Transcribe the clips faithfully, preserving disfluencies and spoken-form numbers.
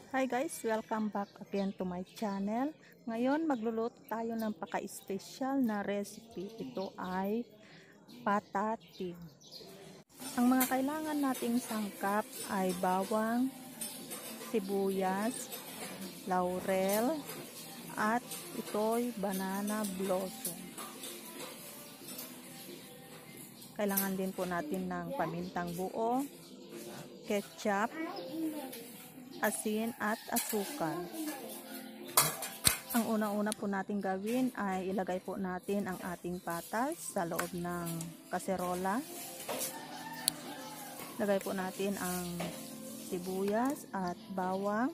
Hi guys, welcome back again to my channel. Ngayon magluluto tayo ng paka-special na recipe. Ito ay patatim. Ang mga kailangan nating sangkap ay bawang, sibuyas, laurel, at ito'y banana blossom. Kailangan din po natin ng pamintang buo, ketchup, asin at asukal. Ang una-una po natin gawin ay ilagay po natin ang ating patas sa loob ng kaserola. Lagay po natin ang sibuyas at bawang.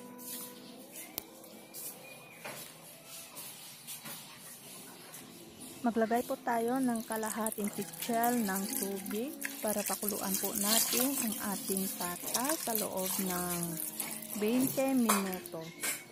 Maglagay po tayo ng kalahating pitsil ng tubig para pakuluan po natin ang ating patas sa loob ng twenty minutos.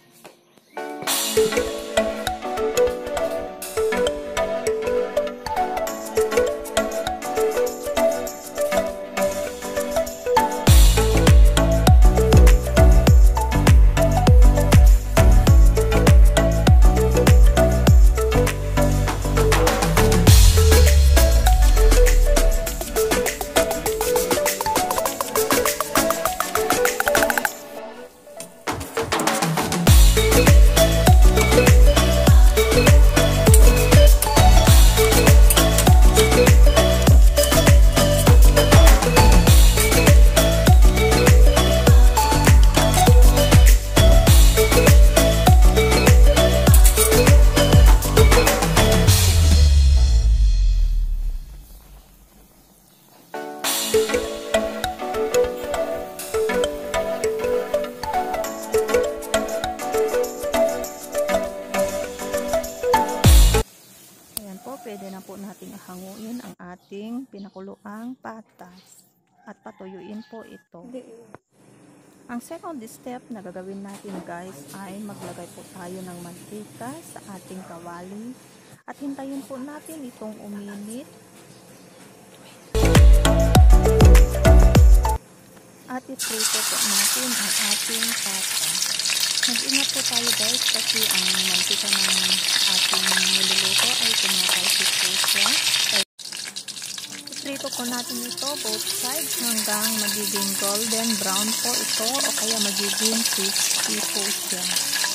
Pwede na po nating hanguin ang ating pinakuluang patas at patuyuin po ito. Ang second step na gagawin natin guys ay maglagay po tayo ng mantika sa ating kawali at hintayin po natin itong uminit at iprito po natin ang ating patas. Mag-ingat po tayo guys kasi ang mantika ng ating niluluto ay tumatalsik po siya. Iprito po natin ito both sides hanggang magiging golden brown po ito o kaya magiging crispy po siya.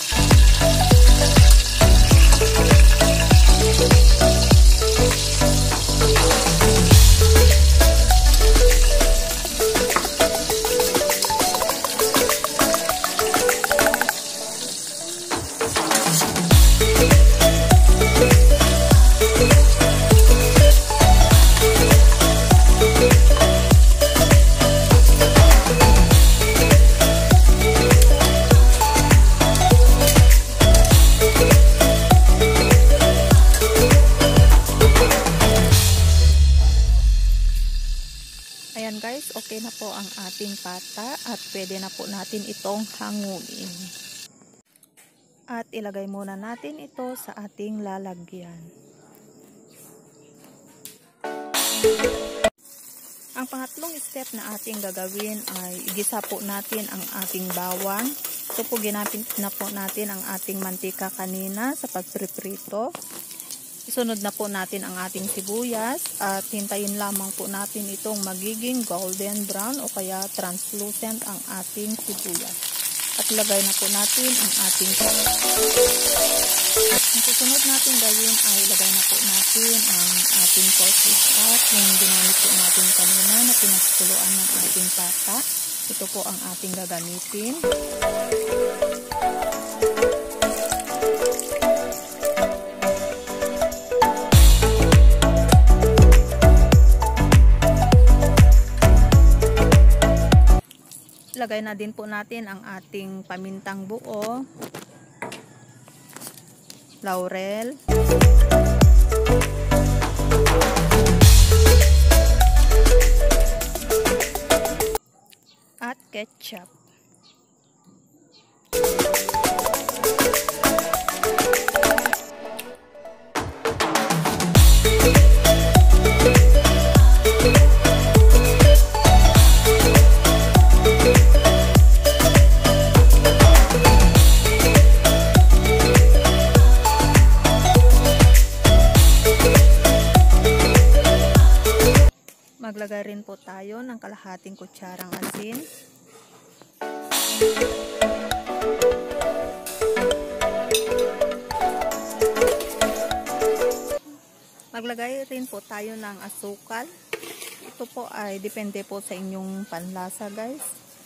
Ayan guys, okay na po ang ating pata at pwede na po natin itong hanguin. At ilagay muna natin ito sa ating lalagyan. Ang pangatlong step na ating gagawin ay igisa po natin ang ating bawang. Ito po ginamit na po natin ang ating mantika kanina sa pagpriprito. Isunod na po natin ang ating sibuyas at hintayin lamang po natin itong magiging golden brown o kaya translucent ang ating sibuyas. At lagay na po natin ang ating ang susunod natin gawin ay ilagay na po natin ang ating sausage at yung ginamit po natin kanina na pinagkuluan ng ating pata. Ito po ang ating gagamitin. Lagay na din po natin ang ating pamintang buo, laurel, at ketchup. rin po tayo ng kalahating kutsarang asin. Maglagay rin po tayo ng asukal. Ito po ay depende po sa inyong panlasa, guys.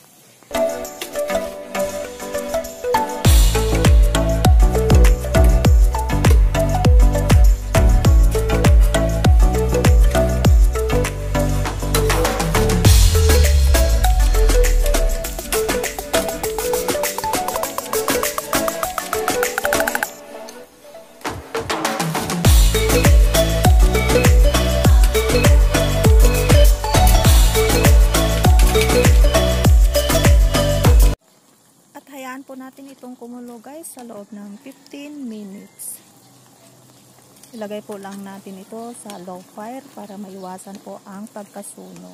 Hayaan po natin itong kumulo, guys, sa loob ng fifteen minutes. Ilagay po lang natin ito sa low fire para maiwasan po ang pagkasunog.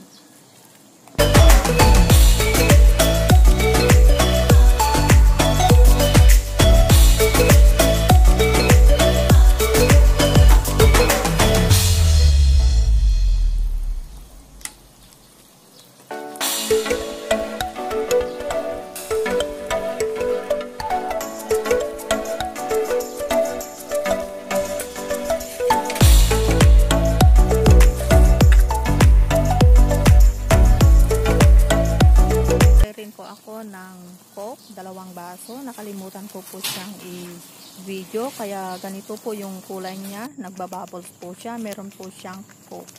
Ng Coke, dalawang baso. Nakalimutan ko po siyang i-video, kaya ganito po yung kulay niya, nagbabubbles po siya. Meron po siyang Coke.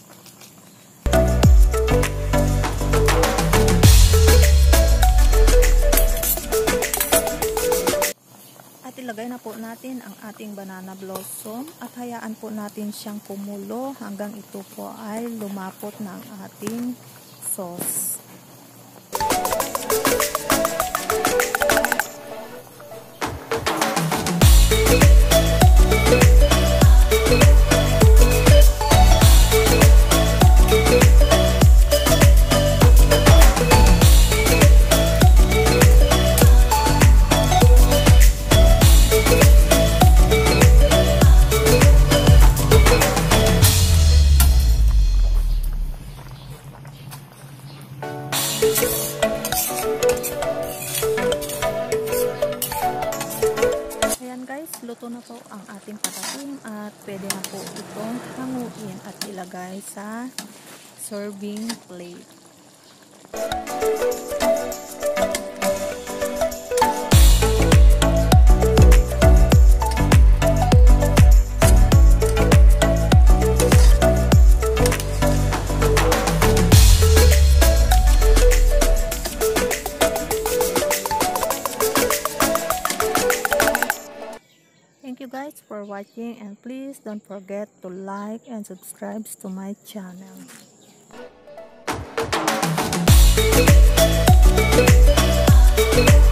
At ilagay na po natin ang ating banana blossom at hayaan po natin siyang kumulo hanggang ito po ay lumapot na ang ating sauce. Ayan guys, luto na po ang ating patatim at pwede na po itong hanguin at ilagay sa serving plate. Thank you guys for watching, and please don't forget to like and subscribe to my channel. Thank you.